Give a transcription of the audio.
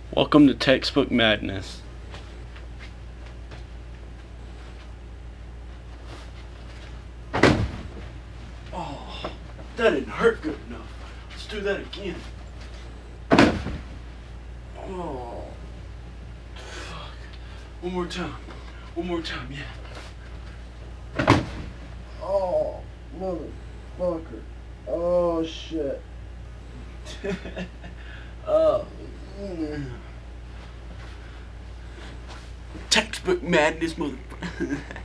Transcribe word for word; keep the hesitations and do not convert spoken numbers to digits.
Welcome to Textbook Madness. Oh, that didn't hurt good enough. Let's do that again. Oh, fuck. One more time. One more time, yeah. Oh, motherfucker. Oh, shit. Oh, mm. Textbook madness, motherfucker.